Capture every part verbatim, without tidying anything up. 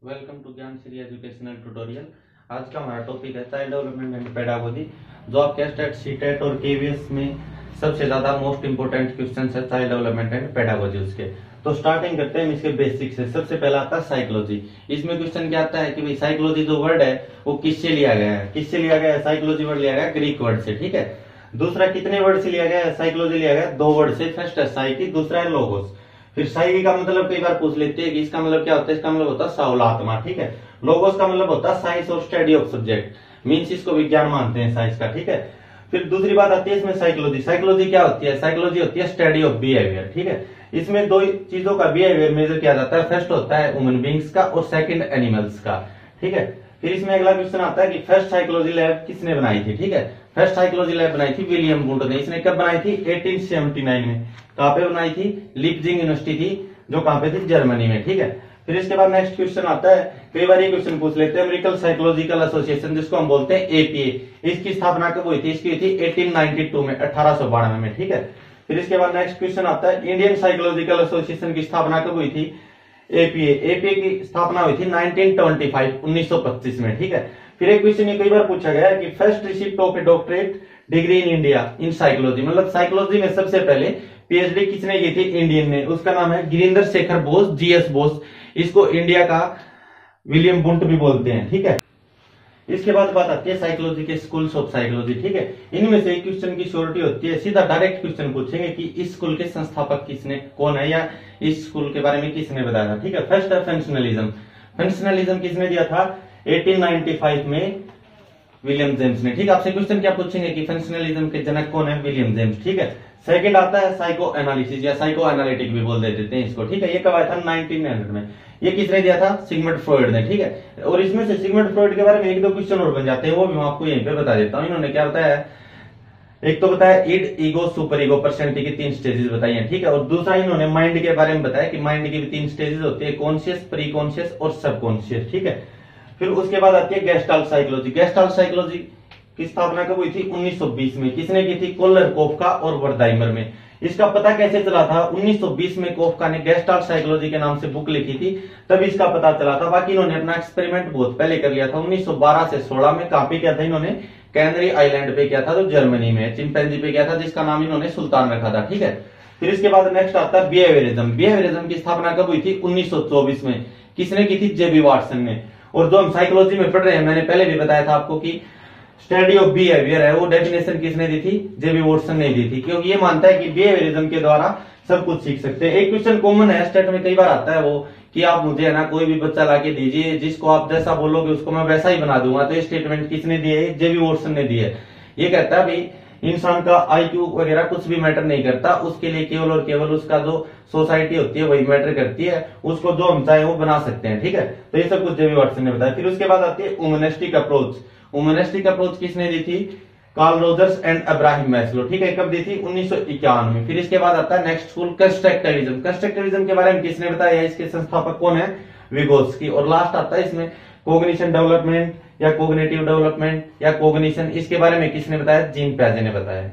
Welcome to ज्ञान Shri educational tutorial. आज का हमारा टॉपिक है चाइल्ड डेवलपमेंट एंड पेडागोजी, जो आपके एचटेट सीटेट और केवीएस में सबसे ज्यादा मोस्ट इंपोर्टेंट क्वेश्चन है चाइल्ड डेवलपमेंट एंड पेडागोजी उसके। तो स्टार्टिंग करते हैं इसके बेसिक से। सबसे पहला आता है साइकोलॉजी। इसमें क्वेश्चन क्या आता है कि भाई साइकोलॉजी जो वर्ड है वो किससे लिया गया है, किससे लिया गया है? साइकोलॉजी वर्ड लिया गया है ग्रीक वर्ड से, ठीक है। दूसरा कितने वर्ड से लिया गया है? साइकोलॉजी लिया गया है दो वर्ड से। फर्स्ट है साइकी, दूसरा है लोगोस। फिर साइकी का मतलब कई बार पूछ लेते हैं कि इसका मतलब क्या होता है। इसका मतलब होता है सावलात्मा, ठीक है। लोगोस का मतलब होता है साइंस और स्टडी ऑफ सब्जेक्ट, मीन्स इसको विज्ञान मानते हैं साइंस का, ठीक है। फिर दूसरी बात आती है इसमें साइकोलॉजी। साइकोलॉजी क्या होती है? साइकोलॉजी होती है स्टडी ऑफ बिहेवियर, ठीक है। इसमें दो चीजों का बिहेवियर मेजर किया जाता है। फर्स्ट होता है ह्यूमन बींग्स का और सेकंड एनिमल्स का, ठीक है। फिर इसमें अगला क्वेश्चन आता है कि फर्स्ट साइकोलॉजी लैब किसने बनाई थी, ठीक है। फर्स्ट साइकोलॉजी लैब बनाई थी विलियम वुंड ने। इसने कब बनाई थी? अठारह सौ उन्यासी में। कहां पे बनाई थी? लीपजिग यूनिवर्सिटी थी, जो कहां पे थी? जर्मनी में, ठीक है। फिर इसके बाद नेक्स्ट क्वेश्चन आता है, कई बार ये क्वेश्चन पूछ लेते हैं, अमेरिकन साइकोलॉजिकल एसोसिएशन जिसको हम बोलते हैं एपीए, इसकी स्थापना कब हुई थी? इसकी हुई थी अठारह सौ बानवे में, अठारह सौ बानवे में, ठीक है। फिर इसके बाद नेक्स्ट क्वेश्चन आता है, इंडियन साइकोलॉजिकल एसोसिएशन की स्थापना कब हुई थी? एपीए एपीए की स्थापना हुई थी उन्नीस सौ पच्चीस में, ठीक है। फिर एक क्वेश्चन ये कई बार पूछा गया है कि first receipt of a doctorate degree in India in psychology, मतलब साइकोलॉजी में सबसे पहले पीएचडी किसने की थी? इंडियन ने। उसका नाम है गिरिंदर शेखर बोस, जीएस बोस। इसको इंडिया का विलियम वुंड भी बोलते हैं, ठीक है। इसके बाद बात आती है साइकोलॉजी के स्कूल्स ऑफ साइकोलॉजी, ठीक है। इनमें से एक क्वेश्चन की श्योरिटी होती है, सीधा डायरेक्ट क्वेश्चन पूछेंगे कि इस स्कूल के संस्थापक किसने कौन है, या इस स्कूल के बारे में किसने बताया था, ठीक है। फर्स्ट है फंक्शनलिज्म। फंक्शनलिज्म किसने दिया था? अठारह सौ पचानवे में विलियम जेम्स ने, ठीक है। आपसे क्वेश्चन क्या पूछेंगे कि फंक्शनलिज्म के जनक कौन है? विलियम जेम्स, ठीक है। सेकंड आता है साइको एनालिसिस या साइको एनालिटिक भी बोल देते हैं इसको, ठीक है। ये कब आया था? नाइनटीन हंड्रेड में। ये किसने दिया था? सिगमंड फ्रॉइड ने, ठीक है। और इसमें से सिगमंड फ्रॉइड के बारे में एक दो क्वेश्चन और बन जाते हैं, वो भी मैं आपको यहीं पे बता देता हूँ। इन्होंने क्या बताया? एक तो बताया id, ego, superego, personality की तीन स्टेजेस बताई हैं, ठीक है। और दूसरा इन्होंने माइंड के बारे में बताया कि माइंड की भी तीन स्टेजेस होती है, कॉन्शियस, प्री कॉन्शियस और सबकॉन्शियस, ठीक है। फिर उसके बाद आती है गेस्टाल्ट साइकोलॉजी। गेस्टाल्ट साइकोलॉजी की स्थापना कब हुई थी? उन्नीस सौ बीस में। किसने की थी? कोलर, कोफका और वर्दाइमर में। इसका पता कैसे चला था? उन्नीस सौ बीस में कोफका ने गेस्टाल्ट साइकोलॉजी के नाम से बुक लिखी थी, तब इसका पता चला था। बाकी इन्होंने अपना एक्सपेरिमेंट बहुत पहले कर लिया था, उन्नीस सौ बारह से सोलह में। कहां पे किया था इन्होंने? कैनरी आइलैंड पे किया था, जो जर्मनी में, चिंपैंजी पे किया था, जिसका नाम इन्होंने सुल्तान रखा था, ठीक है। फिर इसके बाद नेक्स्ट आता है बिहेवियरिज्म। बिहेवियरिज्म की स्थापना कब हुई थी? उन्नीस सौ चौबीस में। किसने की थी? जेबी वाटसन ने। और जो हम साइकोलॉजी में पढ़ रहे हैं, मैंने पहले भी बताया था आपको कि स्टडी ऑफ बिहेवियर है, वो डेफिनेशन किसने दी थी? जेबी वाटसन ने दी थी, क्योंकि ये मानता है कि बिहेवियरिज्म के द्वारा सब कुछ सीख सकते हैं। एक क्वेश्चन कॉमन है स्टेट में कई बार आता है, वो कि आप मुझे है ना कोई भी बच्चा लाके दीजिए, जिसको आप जैसा बोलोगे उसको मैं वैसा ही बना दूंगा। तो ये स्टेटमेंट किसने दी है? जेबी वाटसन ने दी है। ये कहता है भाई इंसान का आईक्यू वगैरह कुछ भी मैटर नहीं करता, उसके लिए केवल और केवल उसका जो सोसाइटी होती है वही मैटर करती है, उसको जो हम चाहे वो बना सकते हैं, ठीक है। तो ये सब कुछ जेबी वाटसन ने बताया। फिर उसके बाद आती है ह्यूमनिस्टिक अप्रोच। ह्यूमनिस्टिक अप्रोच किसने दी थी? Carl Rogers and Abraham Maslow, ठीक है। कब दी थी? उन्नीस सौ इक्यावन में। फिर इसके बाद आता है नेक्स्ट स्कूल कंस्ट्रक्टिविज्म। कंस्ट्रक्टिविज्म के बारे में किसने बताया? इसके संस्थापक कौन है? विगोत्स्की। और लास्ट आता है इसमें कोग्निशन डेवलपमेंट या कोग्निटिव डेवलपमेंट या कोग्निशन, इसके बारे में किसने बताया? जीन प्याजे ने बताया।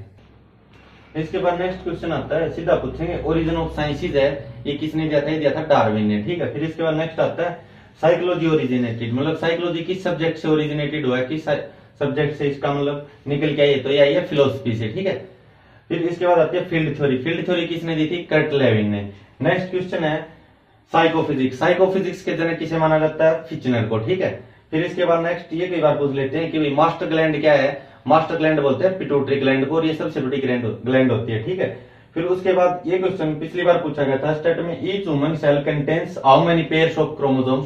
इसके बाद नेक्स्ट क्वेश्चन आता है, सीधा पूछेंगे ओरिजिन ऑफ साइंसेज है, ये किसने दिया था? ये दिया था डार्विन ने, ठीक है। फिर इसके बाद नेक्स्ट आता है साइकोलॉजी ओरिजिनेटेड, मतलब साइकोलॉजी किस सब्जेक्ट से ओरिजिनेटेड हुआ है, किस सब्जेक्ट से इसका मतलब निकल के आई है? तो ये आई है फिलोसफी से, ठीक है। फिर इसके बाद आती है फील्ड थ्योरी। फील्ड थ्योरी किसने दी थी? कर्ट लेविन ने। नेक्स्ट क्वेश्चन है साइकोफिजिक्स। साइकोफिजिक्स के जनक किसे माना जाता है? फिचनर को, ठीक है। फिर इसके बाद नेक्स्ट ये कई बार पूछ लेते हैं कि भाई मास्टर ग्लैंड क्या है? मास्टर ग्लैंड बोलते हैं पिट्यूटरी ग्लैंड को, और ये सबसे बड़ी ग्लैंड ग्लैंड होती है, ठीक है। फिर उसके बाद ये क्वेश्चन पिछली बार पूछा गया था स्टेट में, each human cell contains how many pairs of chromosomes?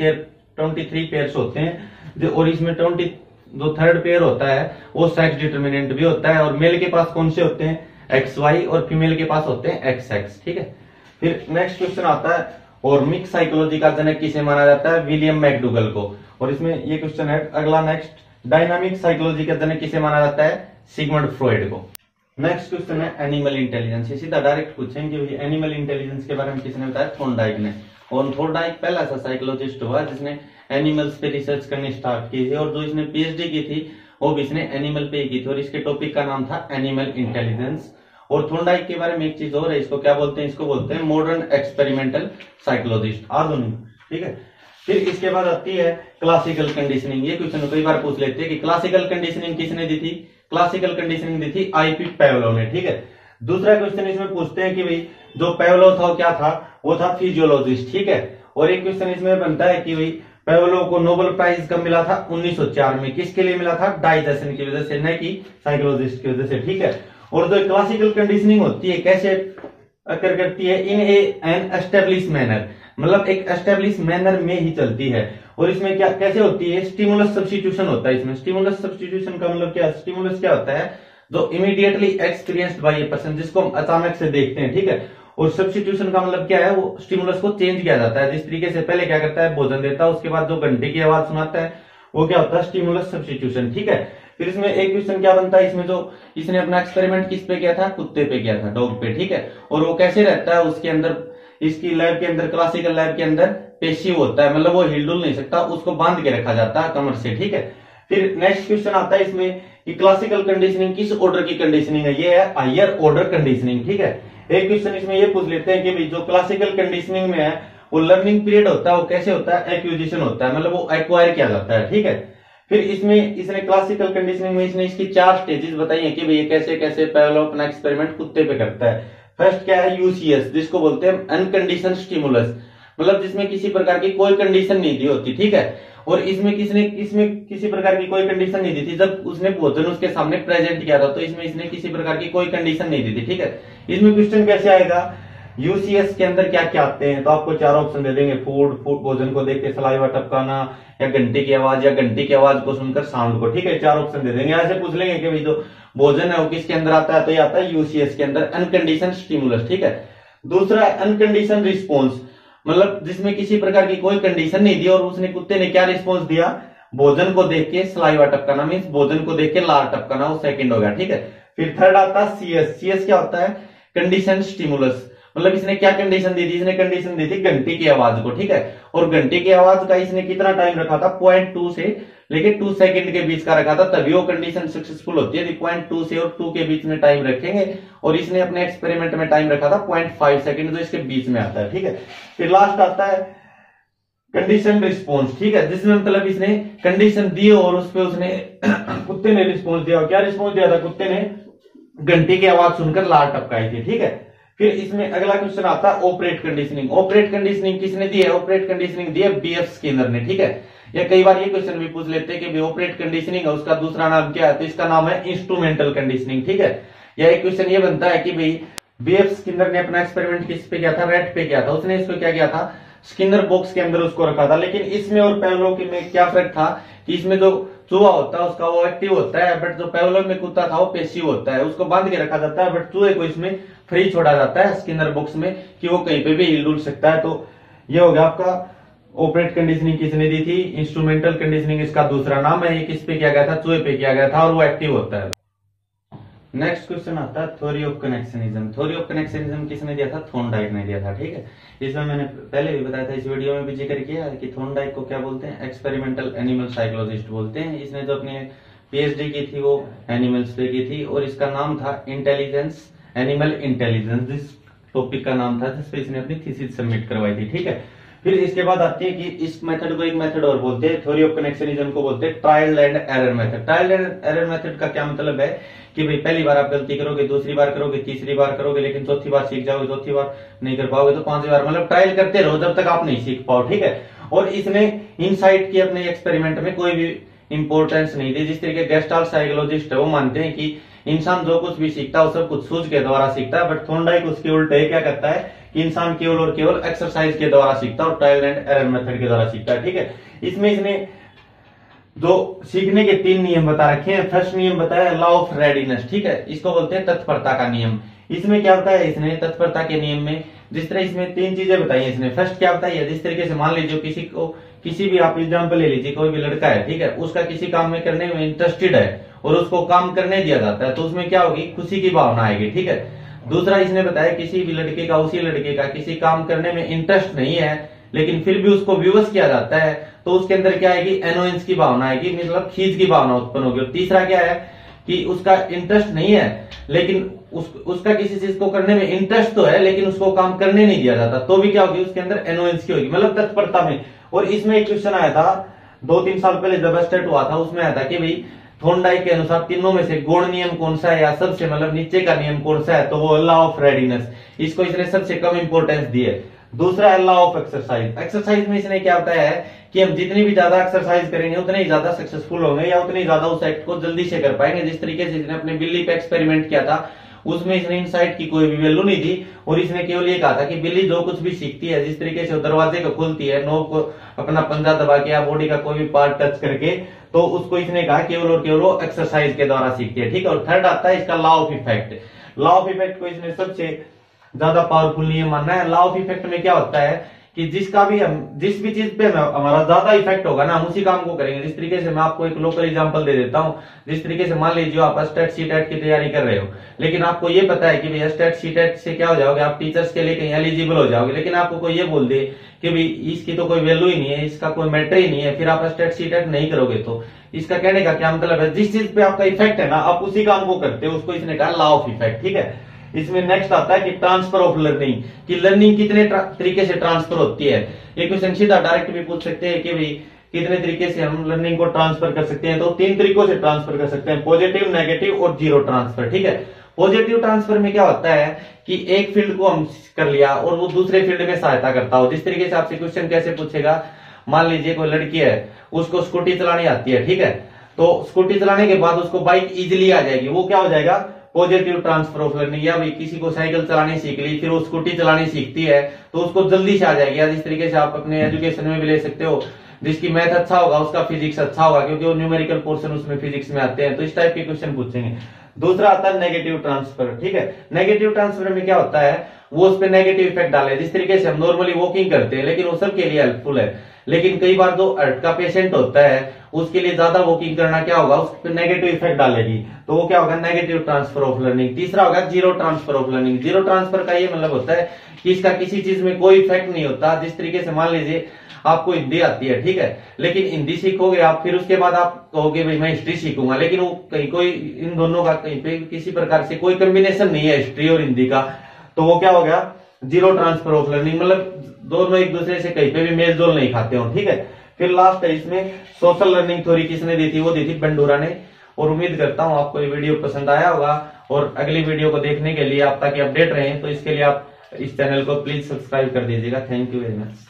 तेईस पेयर्स होते हैं, और इसमें ट्वेंटी जो थर्ड पेयर होता है वो सेक्स डिटर्मिनेंट भी होता है। और मेल के पास कौन से होते हैं? एक्स वाई, और फीमेल के पास होते हैं एक्स एक्स, ठीक है। फिर नेक्स्ट क्वेश्चन आता है और मिक्स साइकोलॉजी का जनक किसे माना जाता है? विलियम मैकडूगल को। और इसमें ये क्वेश्चन है अगला नेक्स्ट, डायनामिक साइकोलॉजी का जनक किसे माना जाता है? सिगमंड फ्रॉइड को। नेक्स्ट क्वेश्चन है एनिमल इंटेलिजेंस। सीधा डायरेक्ट पूछेंगे भाई एनिमल इंटेलिजेंस के बारे में किसने बताया? थॉर्नडाइक ने। और थॉर्नडाइक पहला सा साइकोलॉजिस्ट हुआ जिसने एनिमल्स पे रिसर्च करनी स्टार्ट की थी, और जो इसने पीएचडी की थी वो भी इसने एनिमल पे की थी, और इसके टॉपिक का नाम था एनिमल इंटेलिजेंस। और थॉर्नडाइक के बारे में एक चीज और है, इसको क्या बोलते हैं? इसको बोलते हैं मॉडर्न एक्सपेरिमेंटल साइकोलॉजिस्ट, आधुनिक ठीक है। फिर इसके बाद आती है क्लासिकल कंडीशनिंग। ये क्वेश्चन कई बार पूछ लेते हैं कि क्लासिकल कंडीशनिंग किसने दी थी। क्लासिकल कंडीशनिंग दी थी आईपी पेवलोव ने, ठीक है। दूसरा क्वेश्चन इसमें पूछते हैं कि भाई जो पेवलोव था वो क्या था, वो था फिजियोलॉजिस्ट, ठीक है। और एक क्वेश्चन इसमें बनता है कि भाई पेवलोव को नोबेल प्राइज कब मिला था, उन्नीस सौ चार में। किसके लिए मिला था, डाइजेशन की वजह से, न कि साइकोलॉजिस्ट की वजह से, ठीक है। और जो क्लासिकल कंडीशनिंग होती है कैसे अकर करती है, in a an establish manner, मतलब एक एस्टेब्लिश मैनर में ही चलती है। और इसमें क्या कैसे होती है, स्टिमुलस सब्स्टिट्यूशन होता है इसमें। स्टिमुलस सब्स्टिट्यूशन का मतलब क्या, स्टिमुलस क्या होता है, जो immediately experienced by a person, जिसको हम अचानक से देखते हैं, ठीक है। और सब्स्टिट्यूशन का मतलब क्या है, वो स्टिमुलस को चेंज किया जाता है। जिस तरीके से पहले क्या करता है, भोजन देता है, उसके बाद जो घंटे की आवाज सुनाता है, वो क्या होता है, स्टिमुलस सब्स्टिट्यूशन, ठीक है। फिर इसमें एक क्वेश्चन क्या बनता है, इसमें जो इसने अपना एक्सपेरिमेंट किस पे किया था, कुत्ते पे किया था, डॉग पे, ठीक है। और वो कैसे रहता है, उसके अंदर, इसकी लैब के अंदर, क्लासिकल लैब के अंदर पेशिव होता है, मतलब वो हिलडुल नहीं सकता, उसको बांध के रखा जाता है कमर से, ठीक है। फिर नेक्स्ट क्वेश्चन आता है इसमें कि क्लासिकल कंडीशनिंग किस ऑर्डर की कंडीशनिंग है, ये है हायर ऑर्डर कंडीशनिंग, ठीक है। एक क्वेश्चन इसमें ये पूछ लेते हैं कि भाई जो क्लासिकल कंडीशनिंग में है वो लर्निंग पीरियड होता है, वो कैसे होता है, एक्विजिशन होता है, मतलब वो एक्वायर किया जाता है, ठीक है। फिर इसमें इसने क्लासिकल कंडीशनिंग में इसने इसकी चार स्टेजेस बताई है कि भाई कैसे कैसे पेवलोव अपना एक्सपेरिमेंट कुत्ते पे करता है। फर्स्ट क्या है, यूसीएस, जिसको बोलते हैं अनकंडीशन स्टिमुलस, मतलब जिसमें किसी प्रकार की कोई कंडीशन नहीं दी होती, ठीक है। और इसमें किसने इसमें किसी प्रकार की कोई कंडीशन नहीं दी थी, जब उसने भोजन उसके सामने प्रेजेंट किया था तो इसमें इसने किसी प्रकार की कोई कंडीशन नहीं दी थी, ठीक है। इसमें क्वेश्चन कैसे आएगा, यूसीएस के अंदर क्या क्या आते हैं, तो आपको चार ऑप्शन दे देंगे, फूड, फूड भोजन को देख के सलाइवा टपकाना, या घंटे की आवाज, या घंटे की आवाज को सुनकर साउंड को, ठीक है। चार ऑप्शन दे देंगे। ऐसे पूछ लेंगे कि भाई जो भोजन है वो किसके अंदर आता है, तो ये आता है यूसीएस के अंदर, अनकंडीशन स्टिमुलस, ठीक है। दूसरा है अनकंडीशन रिस्पॉन्स, मतलब जिसमें किसी प्रकार की कोई कंडीशन नहीं दी और उसने कुत्ते ने क्या रिस्पॉन्स दिया, भोजन को देख के सलाइवा टपकाना, मींस भोजन को देख के लार टपकाना, वो सेकंड हो गया, ठीक है। फिर थर्ड आता है सीएस। सीएस क्या होता है, कंडीशन स्टिमुलस, मतलब इसने क्या कंडीशन दी थी, इसने कंडीशन दी थी घंटी की आवाज को, ठीक है। और घंटी की आवाज का इसने कितना टाइम रखा था, पॉइंट टू से लेके टू सेकंड के बीच का रखा था, तभी वो कंडीशन सक्सेसफुल होती है। पॉइंट टू से और टू के बीच में टाइम रखेंगे, और इसने अपने एक्सपेरिमेंट में टाइम रखा था पॉइंट फाइव सेकंड, जो इसके बीच में आता है, ठीक है। फिर लास्ट आता है कंडीशन रिस्पॉन्स, ठीक है, जिसमें मतलब इसने कंडीशन दी और उस पर उसने कुत्ते ने रिस्पॉन्स दिया। क्या रिस्पॉन्स दिया था, कुत्ते ने घंटी की आवाज सुनकर लार टपकाई थी, ठीक है। फिर इसमें अगला क्वेश्चन आता है ऑपरेट कंडीशनिंग। ऑपरेट कंडीशनिंग किसने दी है, ऑपरेट कंडीशनिंग दी है बीएफ स्किनर ने, ठीक है। या कई बार ये क्वेश्चन भी पूछ लेते हैं कि ऑपरेट कंडीशनिंग है, उसका दूसरा नाम क्या है, तो इसका नाम है इंस्ट्रूमेंटल कंडीशनिंग, ठीक है। या एक क्वेश्चन ये बनता है कि भाई बीएफ स्किनर ने अपना एक्सपेरिमेंट किस पे किया था, रेट पे किया था। उसने इसको क्या किया था, स्किनर बॉक्स के अंदर उसको रखा था। लेकिन इसमें और पेवलोव में क्या फर्क था कि इसमें जो चूहा होता है उसका वो एक्टिव होता है, बट जो पेवलोव में कुत्ता था वो पेसिव होता है, उसको बांध के रखा जाता है, बट चूहे को इसमें फ्री छोड़ा जाता है स्किनर बॉक्स में कि वो कहीं पे भी हिल डुल सकता है। तो ये हो गया आपका ऑपरेट कंडीशनिंग किसने दी थी, इंस्ट्रूमेंटल कंडीशनिंग इसका दूसरा नाम है। ये किस पे किया गया था, चूहे पे किया गया था, और वो एक्टिव होता है। नेक्स्ट क्वेश्चन आता है theory of connectionism. Theory of connectionism किसने दिया था, थॉर्नडाइक ने दिया था, ठीक है। इसमें मैंने पहले भी बताया था, इस वीडियो में भी जिक्र किया है कि थॉर्नडाइक को क्या बोलते हैं, एक्सपेरिमेंटल एनिमल साइकोलॉजिस्ट बोलते हैं। इसने जो अपनी पीएचडी की थी वो एनिमल्स पे की थी, और इसका नाम था इंटेलिजेंस, एनिमल इंटेलिजेंस, जिस टॉपिक का नाम था जिसपे इसने अपनी थीसिस सबमिट करवाई थी, ठीक है। फिर इसके बाद आती है कि इस मेथड को एक मेथड और बोलते हैं, थ्योरी ऑफ कनेक्शनिज्म को बोलते हैं trial and error method. Trial and error method का क्या मतलब है कि भाई पहली बार आप गलती करोगे, दूसरी बार करोगे, तीसरी बार करोगे, लेकिन चौथी बार सीख जाओगे, चौथी बार नहीं कर पाओगे तो पांचवी बार, मतलब ट्रायल करते रहो जब तक आप नहीं सीख पाओ, ठीक है। और इसने इनसाइट की अपने एक्सपेरिमेंट में कोई भी इंपॉर्टेंस नहीं दी। जिस तरीके गेस्टाल्ट साइकोलॉजिस्ट है वो मानते हैं कि इंसान जो कुछ भी सीखता है वो सब कुछ सूझ के द्वारा सीखता है, बट थॉर्नडाइक उसके उल्टे क्या करता है कि इंसान केवल और केवल एक्सरसाइज के द्वारा सीखता है और ट्रायल एंड एरर मेथड के द्वारा सीखता है, ठीक है। इसमें इसने जो सीखने के तीन नियम बता रखे हैं। फर्स्ट नियम बताया लॉ ऑफ रेडीनेस, ठीक है, इसको बोलते हैं तत्परता का नियम। इसमें क्या होता है, इसने तत्परता के नियम में जिस तरह इसमें तीन चीजें बताई है इसने। फर्स्ट क्या बताई है, जिस तरीके से मान लीजिए किसी को, किसी भी आप एग्जाम्पल ले लीजिए, कोई भी लड़का है, ठीक है, उसका किसी काम में करने में इंटरेस्टेड है और उसको काम करने दिया जाता है, तो उसमें क्या होगी, खुशी की भावना आएगी, ठीक है। दूसरा इसने बताया किसी भी लड़के का, उसी लड़के का किसी काम करने में इंटरेस्ट नहीं है लेकिन फिर भी उसको विवश किया जाता है, तो उसके अंदर क्या आएगी, एनोयंस की भावना आएगी, मतलब खींच की भावना उत्पन्न होगी। और तीसरा क्या है कि उसका इंटरेस्ट नहीं है लेकिन उस, उसका किसी चीज को करने में इंटरेस्ट तो है लेकिन उसको काम करने नहीं दिया जाता, तो भी क्या होगी उसके अंदर एनुएंस की होगी, मतलब तत्परता में। और इसमें एक क्वेश्चन आया था दो तीन साल पहले जब स्टेट हुआ था, उसमें आया था कि भाई थॉर्नडाइक के अनुसार तीनों में से गौण नियम कौन सा है या सबसे मतलब नीचे का नियम कौन सा है, तो वो लॉ ऑफ रेडीनेस, इसको इसने सबसे कम इंपोर्टेंस दी है। दूसरा है लॉ ऑफ एक्सरसाइज। एक्सरसाइज में इसने क्या बताया है कि हम जितनी भी ज्यादा एक्सरसाइज करेंगे उतने ही ज्यादा सक्सेसफुल होंगे या उतनी ज्यादा उस एक्ट को जल्दी से कर पाएंगे। जिस तरीके से इसने अपने बिल्ली पे एक्सपेरिमेंट किया था उसमें इसने इनसाइट की कोई भी वैल्यू नहीं थी और इसने केवल ये कहा था कि बिल्ली जो कुछ भी सीखती है, जिस तरीके से दरवाजे को खोलती है नोक को अपना पंजा दबा के या बॉडी का कोई भी पार्ट टच करके, तो उसको इसने कहा केवल और केवल वो एक्सरसाइज के द्वारा सीखती है, ठीक है। और थर्ड आता है इसका law of effect. Law of effect को इसने सबसे ज्यादा पावरफुल नियम मानना है। लॉ ऑफ इफेक्ट में क्या होता है कि जिसका भी हम जिस भी चीज पे हमारा ज्यादा इफेक्ट होगा ना, हम उसी काम को करेंगे। जिस तरीके से मैं आपको एक लोकल एग्जांपल दे देता हूं, जिस तरीके से मान लीजिए आप स्टेट सीटेट की तैयारी कर रहे हो, लेकिन आपको ये पता है कि भाई स्टेट सीटेट से क्या हो जाओगे, आप टीचर्स के लिए कहीं एलिजिबल हो जाओगे, लेकिन आपको कोई ये बोल दे कि भाई इसकी तो कोई वैल्यू ही नहीं है, इसका कोई मैटर ही नहीं है, फिर आप स्टेट सीटेट नहीं करोगे। तो इसका कहने का क्या मतलब है, जिस चीज पे आपका इफेक्ट है ना, आप उसी काम को करते हो, उसको इसने कहा लॉ ऑफ इफेक्ट, ठीक है। इसमें नेक्स्ट आता है कि ट्रांसफर ऑफ लर्निंग, कि लर्निंग कितने तरीके से ट्रांसफर होती है। ये क्वेश्चन सीधा डायरेक्ट भी पूछ सकते हैं कि भाई कितने तरीके से हम लर्निंग को ट्रांसफर कर सकते हैं, तो तीन तरीकों से ट्रांसफर कर सकते हैं, पॉजिटिव, नेगेटिव और जीरो ट्रांसफर, ठीक है। पॉजिटिव ट्रांसफर में क्या होता है कि एक फील्ड को हम कर लिया और वो दूसरे फील्ड में सहायता करता हो। जिस तरीके से आपसे क्वेश्चन कैसे पूछेगा, मान लीजिए कोई लड़की है उसको स्कूटी चलानी आती है, ठीक है, तो स्कूटी चलाने के बाद उसको बाइक इजिली आ जाएगी, वो क्या हो जाएगा पॉजिटिव ट्रांसफर ऑफ लर्निंग। या भाई किसी को साइकिल चलानी सीख ली, फिर वो स्कूटी चलानी सीखती है तो उसको जल्दी से आ जाएगी। या जिस तरीके से आप अपने एजुकेशन में भी ले सकते हो, जिसकी मैथ अच्छा होगा उसका फिजिक्स अच्छा होगा, क्योंकि वो न्यूमेरिकल पोर्शन उसमें फिजिक्स में आते हैं, तो इस टाइप के क्वेश्चन पूछेंगे। दूसरा आता है नेगेटिव ट्रांसफर, ठीक है। नेगेटिव ट्रांसफर में क्या होता है, वो उस पर नेगेटिव इफेक्ट डाले। जिस तरीके से हम नॉर्मली वॉकिंग करते हैं, लेकिन वो सबके लिए हेल्पफुल है, लेकिन कई बार जो हार्ट का पेशेंट होता है उसके लिए ज्यादा वॉकिंग करना क्या होगा, उस पर नेगेटिव इफेक्ट डालेगी, तो वो क्या होगा नेगेटिव ट्रांसफर ऑफ लर्निंग। तीसरा होगा zero transfer of learning. Zero transfer का ये मतलब होता है कि इसका किसी चीज में कोई इफेक्ट नहीं होता। जिस तरीके से मान लीजिए आपको हिंदी आती है, ठीक है, लेकिन हिंदी सीखोगे आप, फिर उसके बाद आप कहोगे भाई मैं हिस्ट्री सीखूंगा, लेकिन वो कहीं कोई इन दोनों का कहीं पे किसी प्रकार से कोई कॉम्बिनेशन नहीं है हिस्ट्री और हिंदी का, तो वो क्या हो गया जीरो ट्रांसफर ऑफ लर्निंग, मतलब दोनों एक दूसरे से कहीं पे भी मेल जोल नहीं खाते हो, ठीक है। फिर लास्ट है इसमें सोशल लर्निंग थ्योरी, किसने दी थी, वो दी थी बंडूरा ने। और उम्मीद करता हूं आपको ये वीडियो पसंद आया होगा, और अगली वीडियो को देखने के लिए आप ताकि अपडेट रहें, तो इसके लिए आप इस चैनल को प्लीज सब्सक्राइब कर दीजिएगा। Thank you very much.